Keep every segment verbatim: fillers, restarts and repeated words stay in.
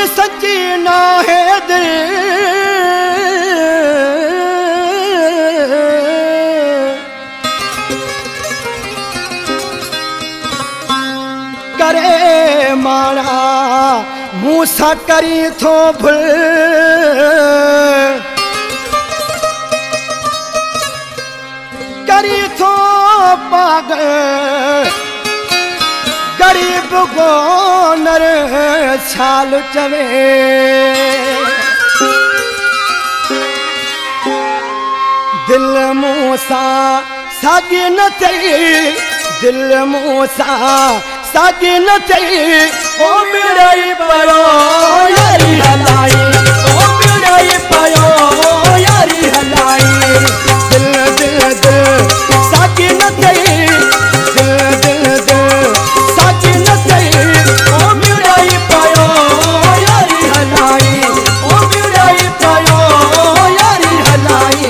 सच्ची ना है दिल करे माना मूसा करी थो भूल करी थो पागल गरीब को नर छाल चवे दिल मूसा सागी न थई दिल मूसा सागी न थई ओ मिड़ई पयो यारी हलाई ओ मिड़ई पयो यारी हलाई दिल दिल दिल सागी न थई दिल दिल दिल सागी न थई ओ मिड़ई पयो यारी हलाई ओ मिड़ई पयो यारी हलाई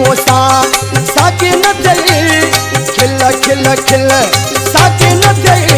खिल खिल साकी न थई